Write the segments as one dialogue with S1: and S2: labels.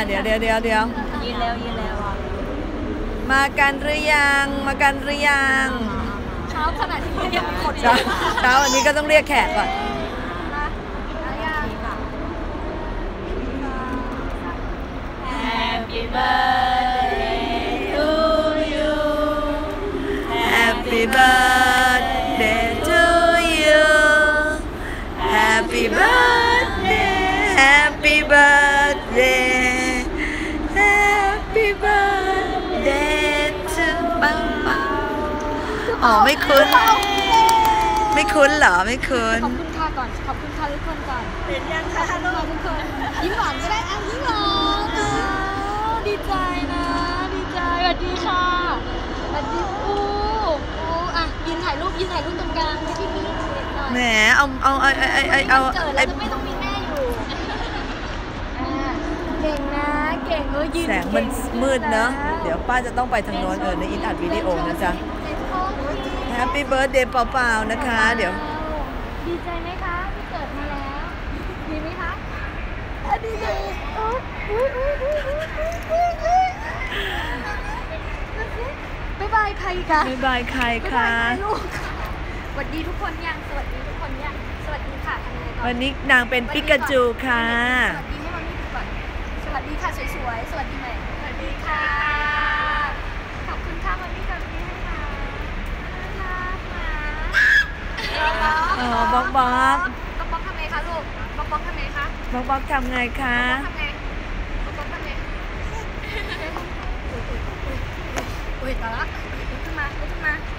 S1: เดี๋ยว
S2: ยืนแล้ว
S1: มากันหรือยัง
S2: เช้าขนาดที่ยังไม่หมด
S1: เช้าวันนี้ก็ต้องเรียกแขกก่อน
S2: Happy birthday to you
S1: Happy birthday to you Happy birthday Happy birthday Happy birthday to ปังอ๋อไม่คุ้นเหรอไม่คุ้น
S2: ขอบคุณค่ะก่อนขอบคุณค่ะทุกคนก่อนเห็นยังคะทุกคนยิ้มหวานก็ได้ยิ้มหวานดีใจนะดีใจสวัสดีค่ะสวัสดีอ่ะยืนถ่ายรูปตรงกลางให้พี่หน่อย
S1: แหมเอา
S2: เกิดแล้วจะไม่ต้องมีแม่อยู่เก่งนะเก่งยืน
S1: แสงมันมืดเนอะเดี๋ยวป้าจะต้องไปทางโน้นในอินอัดวิดีโอนะจ๊ะ Happy birthday เปล่าๆนะคะเดี๋ยว
S2: ดีใจไหมคะที่เกิดมาแล้วดีไหมคะดีใจบ๊ายบายใครคะ
S1: บ๊ายบายใครคะ
S2: ลูกสวัสดีทุกคนยังสวัสดีทุกคนยังสวัสดีค่ะทำไงก่อน
S1: วันนี้นางเป็นปิกาจูค่ะ
S2: สวัสดีให้มันนี่ก่อนสวัสดีค่ะสวยๆสวัสดีใหม่สวัสดีค่ะขอบคุณค่ะมันนี่กับพี่ให้มา
S1: บ๊อก
S2: ทำไงคะลูกบ๊อกทำไงคะ
S1: บ๊อกทำไงคะ
S2: บ๊อกทำไงอุ้ยตายละลุกขึ้นมาเดี๋ยว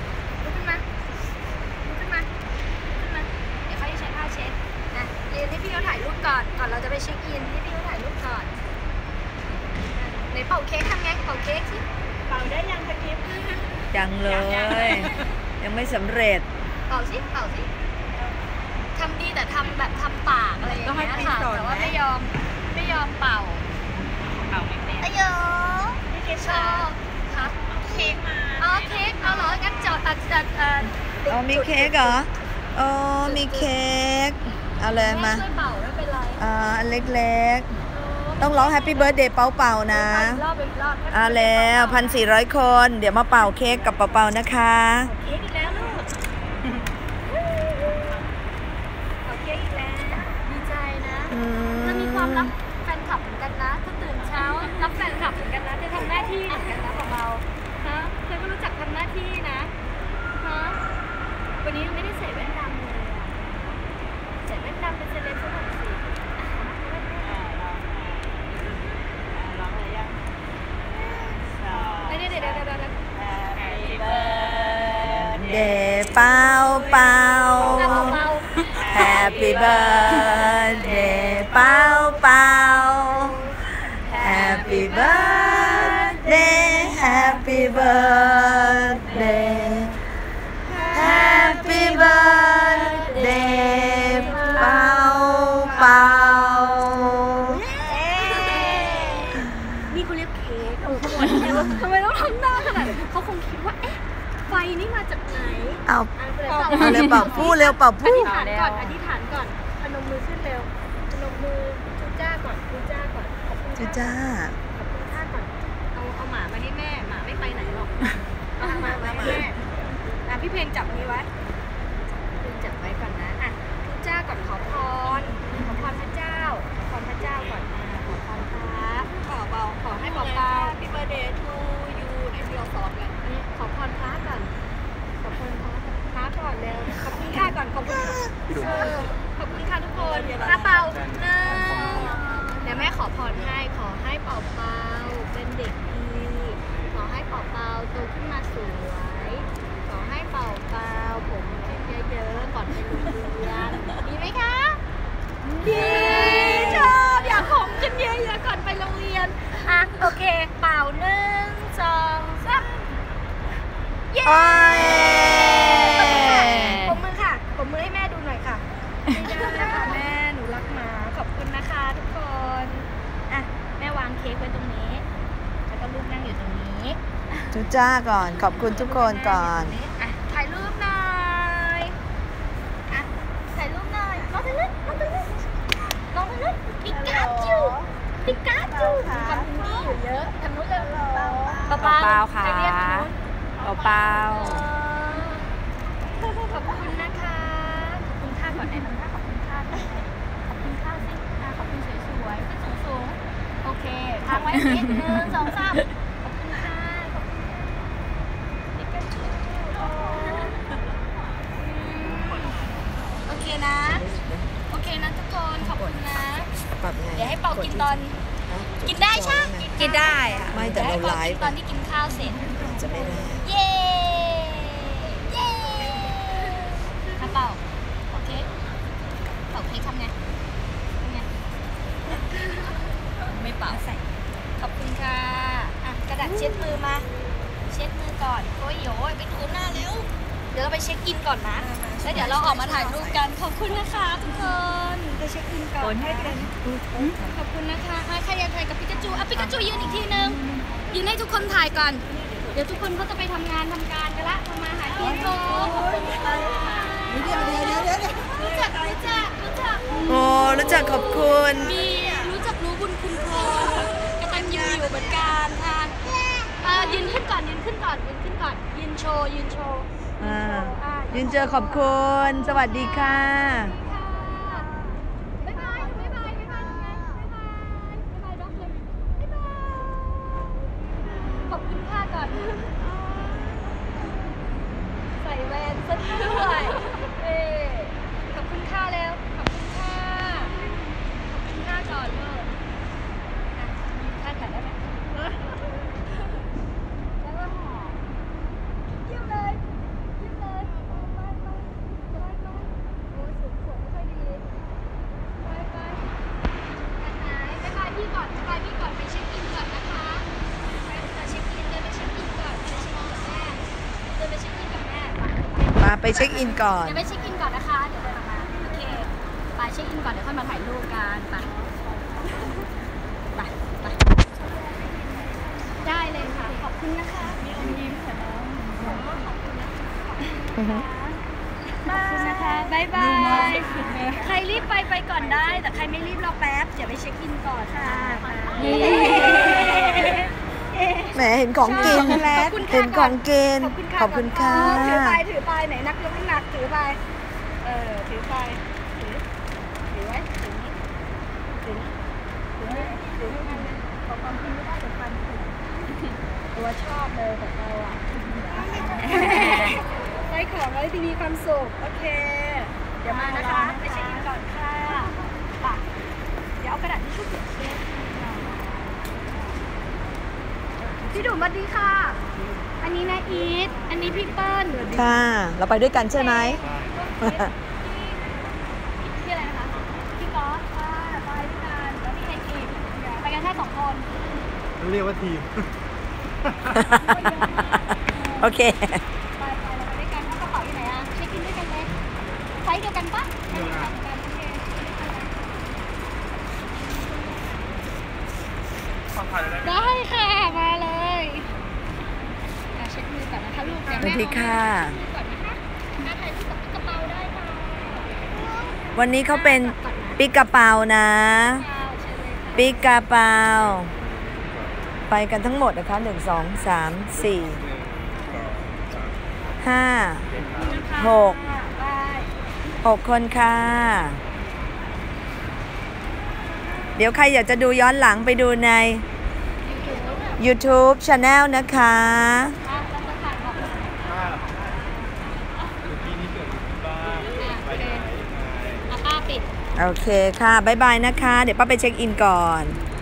S2: เขาจะใช้ผ้าเช็ดนะยืนให้พี่เขาถ่ายรูปก่อนเราจะไปเช็คอินให้พี่เขาถ่ายรูปก่อนไหนเป่าเค้กทำไงเป่าเค้กสิเป่าได้ยังตะกี้
S1: ยังเลยยังไม่สำเร็จ
S2: เป่าสิทำดีแต่ทำแบบทำปากอะไรอย่างเงี้ยค่ะแต่ว่าไม่ยอมเป่าไม่เป็นอายุไม่เค้กชอบค่ะเค้กมาเค้กเหรองั้นจัด
S1: มีเค้กเหรอมีเค้กเอาเลยมา
S2: ช่วยเป่าไม่เป็นไร
S1: อันเล็กๆต้องร้อง Happy Birthday เป่าๆนะแล้ว1,400 คนเดี๋ยวมาเป่าเค้กกับเป่าๆนะคะ
S2: เค้กอีกแล้วลูกเค้กอีกแล้วดีใจนะจะมีความรักแฟนคลับเหมือนกันนะถ้าตื่นเช้ารับแฟนคลับเหมือนกันนะจะทำหน้าที่เหมือนกันนะของเราฮะเธอก็รู้จักทำหน้าที่นะฮะวันนี้ไม่ได้ใส่แว่นดำเลยใส่แว่นดำเป็นเซเลบซะหน่อยสิลองเลยยังเดี๋ยวHappy
S1: birthday เป่าHappy birthday เป่าHappy birthday Happy birthday Happy birthday เป่า
S2: นี่เขาเรียกเค้กทำไมต้องทำหน้าขนาดนั้นเขาคงคิดว่าไฟนี่มาจากไหน
S1: เอาเลยเป่าผู้เร็วเป่าผู้
S2: อธิษฐานก่อนพนมมือขึ้นเร็วพนมมือจูจ้าก่อนขอบคุณ
S1: จูจ้า
S2: ขอบคุณท่านก่อนเอาหมามาให้แม่หมาไม่ไปไหนหรอกเอาหมามาให้แม่พี่เพลงจับนี้ไว้จับไว้ก่อนนะจูจ้าก่อนขอพรพระเจ้าก่อนขอพรพระขอให้เบาHappy birthday to you ในที่เราซ้อมกันขอพรพระก่อนขอพรพระก่อนเร็วขอบคุณค่ะก่อนขอบคุณค่ะทุกคนเป่าเดี๋ยวแม่ขอพรให้ขอให้เป่าเป็นเด็กดีขอให้เป่าโตขึ้นมาสวยขอให้เป่าผมเยอะๆก่อนไปโรงเรียนดีไหมคะดีชอบอยากผมขึ้นเยอะๆก่อนไปโรงเรียนโอเคเป่า1 2 3เย้ผมมือให้แม่ดูหน่อยค่ะไม่ได้นะคะแม่หนูรักหมาขอบคุณนะคะทุกคนแม่วางเค้กไว้ตรงนี้แล้วก็ลูกนั่งอยู่ตรงนี้
S1: จูจ้าก่อนขอบคุณทุกคนก่อน
S2: ถ่ายรูปหน่อยถ่ายรูปหน่อยน้องทะลึ่งปิกาจูปิกาจูคำนี้อยู่เยอะทางนู้นเลยเปาค่ะ
S1: เปา
S2: ขอบคุณนะคะขอบคุณค่าก่อนได้ไหมคะขอบคุณค่าขอบคุณค่าสิขอบคุณสวยๆขึ้นสูงๆโอเคทางไว้นิดนึง2 3ขอบคุณค่ะขอบคุณปิกาจูโอเคนะโอเคนะทุกคนขอบคุณนะเดี๋ยวให้เป่ากินตอนกินได้ใช่กินได้อะ
S1: ไม่แต่เราไลฟ์
S2: ตอนที่กินข้าวเสร็จ
S1: จะไม่ได้
S2: เย้เย้ถ้าเป่าโอเคเป่าเค้กทำไงไม่เป่าใส่ขอบคุณค่ะอ่ะกระดาษเช็ดมือมาเช็ดมือก่อนโอ้ยโอ้ยไปดูหน้าเร็วเดี๋ยวเราไปเช็คอินก่อนนะแล้วเดี๋ยวเราออกมาถ่ายรูปกันขอบคุณนะคะทุกคนไปเช็คอินก่อนขอบคุณนะคะใครอยากถ่ายกับปิกาจูปิกาจูยืนอีกทีนึงยืนให้ทุกคนถ่ายก่อนเดี๋ยวทุกคนเขาจะไปทำงานทำการกันละทำมาหากินโตขอบคุณค่ะรู้จัก
S1: โอ้รู้จักขอบคุณ
S2: มีรู้จักรู้บุญคุณพ่อกตัญญูอยู่เหมือนกันยืนขึ้นก่อนยืนโชว์ยืนโชว์
S1: ยืนเจอขอบคุณสวัสดีค่ะ
S2: บ๊ายบายขอบคุณค่ะก่อนใส่แว่นซะด้วยขอบคุณค่ะแล้วขอบคุณค่ะก่อนเลยค่าถ่ายได้ไหมแล้วก็หอมเยี่ยมเลยไปโอ้ยสูงไม่ค่อยดีไปบ๊ายบายพี่ก่อนไปเช็คอินก่อนนะคะไปเช็คอินเดินไปเช็คอินก่อนไปเช็คอินกับแม่
S1: มาไปเช็คอินก่อน
S2: เดี๋ยวไปเช็คอินก่อนนะคะเดี๋ยวเดินมาโอเคไปเช็คอินก่อนเดี๋ยวค่อยมาถ่ายรูปกันไปได้เลยค่ะขอบคุณนะคะมีอมยิ้มค่ะน้องขอบคุณนะคะบ๊ายบายใครรีบไปก่อนได้แต่ใครไม่รีบรอแป๊บเดี๋ยวไปเช็คอินก่อนค่ะ
S1: แหมเห็นของกินเห็นของกินขอบคุณค่ะ
S2: ถือไปไหนนักยกน้ำหนักถือไปถือไว้ถือให้มันเลยขอความจริงไม่ได้แต่ฟันตัวชอบเลยของเราอ่ะได้ของแล้วที่มีความสุขโอเคเดี๋ยวมานะคะไปเช็คอินก่อนค่ะเดี๋ยวเอากระดาษทิชชู่เปียกเช็ดพี่ดุ๋มสวัสดีค่ะอันนี้นะอีทอันนี้พี่เปิ้ล
S1: ค่ะเราไปด้วยกันใช่ไหม
S2: พี่อะไรนะคะพี่ก๊อฟค่ะไปด้วยกันแล้วพี่เคนอีกไปกันแค่2 คน
S3: เรียกว่าทีม
S1: โอเค
S2: ไปเราไปด้วยกันถ้ากระเป๋าอยู่ไหนอะเช็คอินด้วยกันเลยไซส์เดียวกันปะได้ค่ะมาเลยเช็คมือก่อนนะคะลูก
S1: สวัสดีค่ะ
S2: ถ่ายรูปกับกระเป๋าได้ค่ะ
S1: วันนี้เขาเป็นปิกระเป๋านะปิกระเป๋าไปกันทั้งหมดนะคะ1 2 3 4 5 6 คนค่ะเดี๋ยวใครอยากจะดูย้อนหลังไปดูใน YouTube Channel นะคะโอเคค่ะบ๊ายบายนะคะเดี๋ยวป้าไปเช็คอินก่อน